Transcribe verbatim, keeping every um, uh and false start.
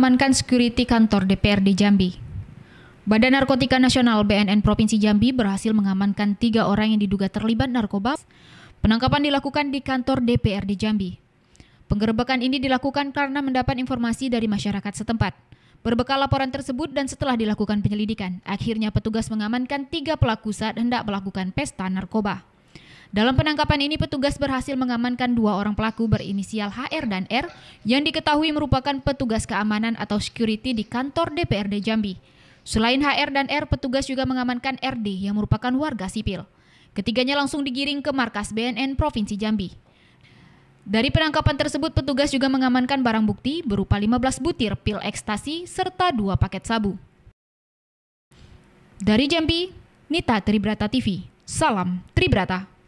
mengamankan security kantor D P R D Jambi. Badan Narkotika Nasional B N N Provinsi Jambi berhasil mengamankan tiga orang yang diduga terlibat narkoba. Penangkapan dilakukan di kantor D P R D Jambi. Penggerebekan ini dilakukan karena mendapat informasi dari masyarakat setempat. Berbekal laporan tersebut dan setelah dilakukan penyelidikan, akhirnya petugas mengamankan tiga pelaku saat hendak melakukan pesta narkoba. Dalam penangkapan ini, petugas berhasil mengamankan dua orang pelaku berinisial H R dan R yang diketahui merupakan petugas keamanan atau security di kantor D P R D Jambi. Selain H R dan R, petugas juga mengamankan R D yang merupakan warga sipil. Ketiganya langsung digiring ke markas B N N Provinsi Jambi. Dari penangkapan tersebut, petugas juga mengamankan barang bukti berupa lima belas butir pil ekstasi serta dua paket sabu. Dari Jambi, Nita Tribrata T V. Salam Tribrata.